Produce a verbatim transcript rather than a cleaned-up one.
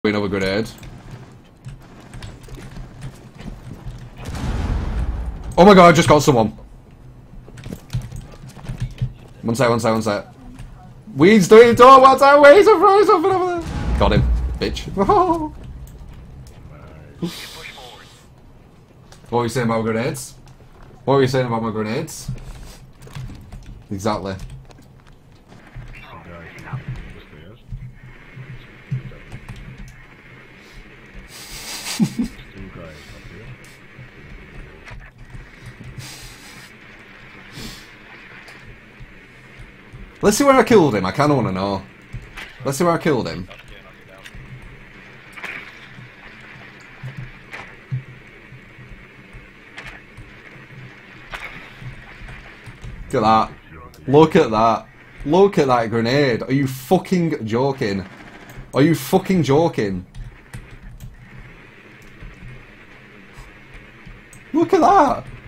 Another grenade. Oh my god, I just got someone. One sec, one sec, one sec. Weed's doing door, what's that? Weed's a froze something over there. Got him, bitch. What were you saying about grenades? What were you saying about my grenades? Exactly. Let's see where I killed him. I kind of want to know. Let's see where I killed him. Look at that. Look at that. Look at that grenade. Are you fucking joking? Are you fucking joking? Look at that.